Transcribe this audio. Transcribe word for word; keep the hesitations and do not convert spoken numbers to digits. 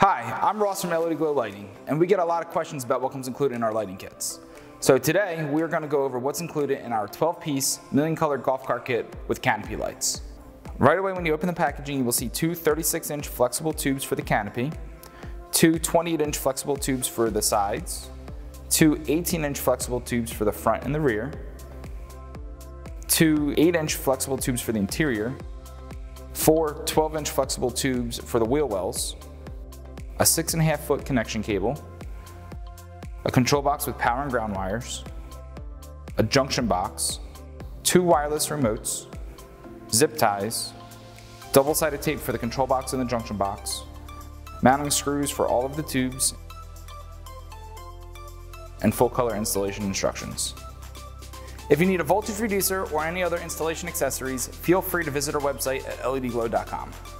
Hi, I'm Ross from LEDGlow Lighting, and we get a lot of questions about what comes included in our lighting kits. So today, we're going to go over what's included in our twelve piece million color golf cart kit with Canopy Lights. Right away when you open the packaging, you will see two thirty-six inch flexible tubes for the canopy, two twenty-eight inch flexible tubes for the sides, two eighteen inch flexible tubes for the front and the rear, two eight inch flexible tubes for the interior, four twelve inch flexible tubes for the wheel wells, a six and a half foot connection cable, a control box with power and ground wires, a junction box, two wireless remotes, zip ties, double-sided tape for the control box and the junction box, mounting screws for all of the tubes, and full color installation instructions. If you need a voltage reducer or any other installation accessories, feel free to visit our website at L E D glow dot com.